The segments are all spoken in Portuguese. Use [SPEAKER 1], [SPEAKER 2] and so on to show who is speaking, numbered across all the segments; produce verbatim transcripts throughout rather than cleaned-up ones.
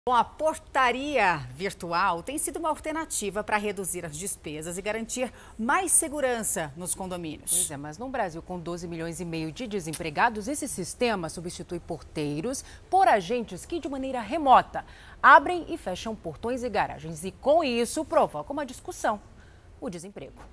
[SPEAKER 1] Bom, a portaria virtual tem sido uma alternativa para reduzir as despesas e garantir mais segurança nos condomínios.
[SPEAKER 2] Pois é, mas no Brasil, com doze milhões e meio de desempregados, esse sistema substitui porteiros por agentes que, de maneira remota, abrem e fecham portões e garagens. E, com isso, provoca uma discussão: o desemprego.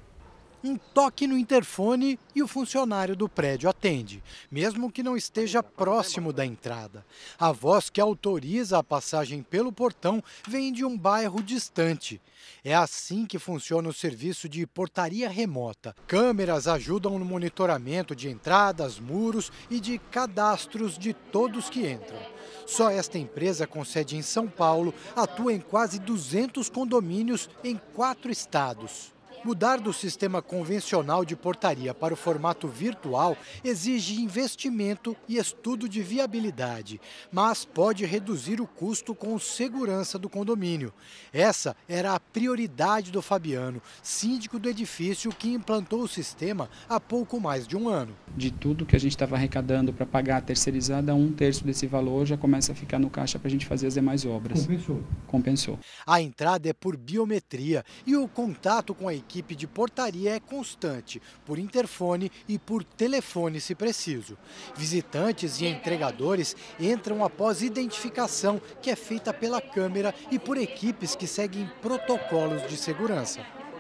[SPEAKER 3] Um toque no interfone e o funcionário do prédio atende, mesmo que não esteja próximo da entrada. A voz que autoriza a passagem pelo portão vem de um bairro distante. É assim que funciona o serviço de portaria remota. Câmeras ajudam no monitoramento de entradas, muros e de cadastros de todos que entram. Só esta empresa, com sede em São Paulo, atua em quase duzentos condomínios em quatro estados. Mudar do sistema convencional de portaria para o formato virtual exige investimento e estudo de viabilidade, mas pode reduzir o custo com segurança do condomínio. Essa era a prioridade do Fabiano, síndico do edifício que implantou o sistema há pouco mais de um ano.
[SPEAKER 4] De tudo que a gente estava arrecadando para pagar a terceirizada, um terço desse valor já começa a ficar no caixa para a gente fazer as demais obras.
[SPEAKER 3] Compensou.
[SPEAKER 4] Compensou.
[SPEAKER 3] A entrada é por biometria e o contato com a equipe A equipe de portaria é constante, por interfone e por telefone se preciso. Visitantes e entregadores entram após identificação, que é feita pela câmera e por equipes que seguem protocolos de segurança.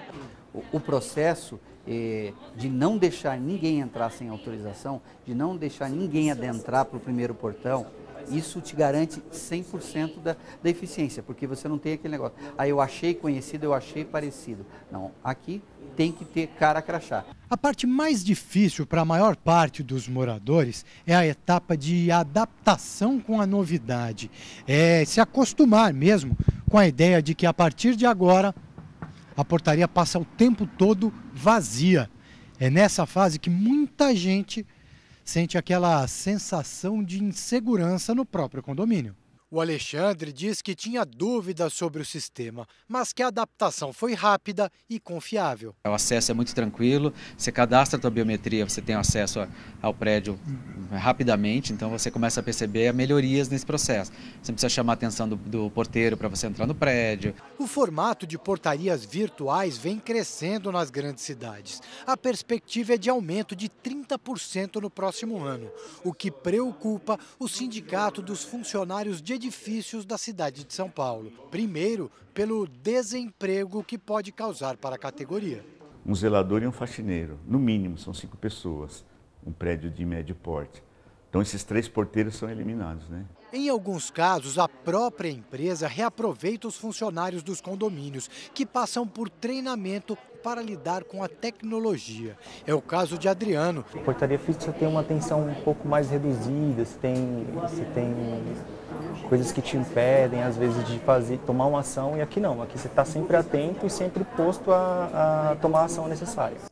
[SPEAKER 5] O processo é, de não deixar ninguém entrar sem autorização, de não deixar ninguém adentrar para o primeiro portão, isso te garante cem por cento da, da eficiência, porque você não tem aquele negócio, aí ah, eu achei conhecido, eu achei parecido. Não, aqui tem que ter cara crachá.
[SPEAKER 3] A parte mais difícil para a maior parte dos moradores é a etapa de adaptação com a novidade. É se acostumar mesmo com a ideia de que a partir de agora a portaria passa o tempo todo vazia. É nessa fase que muita gente sente aquela sensação de insegurança no próprio condomínio. O Alexandre diz que tinha dúvidas sobre o sistema, mas que a adaptação foi rápida e confiável.
[SPEAKER 6] O acesso é muito tranquilo, você cadastra a tua biometria, você tem acesso ao prédio rapidamente, então você começa a perceber melhorias nesse processo. Você não precisa chamar a atenção do, do porteiro para você entrar no prédio.
[SPEAKER 3] O formato de portarias virtuais vem crescendo nas grandes cidades. A perspectiva é de aumento de trinta por cento no próximo ano, o que preocupa o sindicato dos funcionários de edifícios da cidade de São Paulo. Primeiro, pelo desemprego que pode causar para a categoria.
[SPEAKER 7] Um zelador e um faxineiro, no mínimo, são cinco pessoas, um prédio de médio porte. Então esses três porteiros são eliminados, né?
[SPEAKER 3] Em alguns casos, a própria empresa reaproveita os funcionários dos condomínios, que passam por treinamento para lidar com a tecnologia. É o caso de Adriano.
[SPEAKER 8] A portaria fixa tem uma atenção um pouco mais reduzida, se tem, se tem coisas que te impedem, às vezes, de fazer, tomar uma ação, e aqui não. Aqui você está sempre atento e sempre posto a, a tomar a ação necessária.